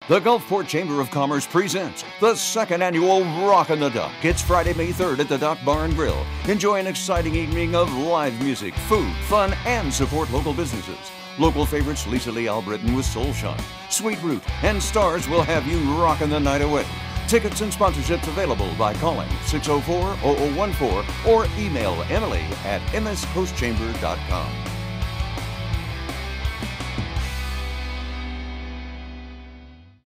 The Gulfport Chamber of Commerce presents the second annual Rockin' the Duck. It's Friday, May 3rd at the Duck Bar and Grill. Enjoy an exciting evening of live music, food, fun, and support local businesses. Local favorites Lisa Lee Albritton with Soul Shine, Sweet Root, and Stars will have you rockin' the night away. Tickets and sponsorships available by calling 604-0014 or email Emily at mscoastchamber.com.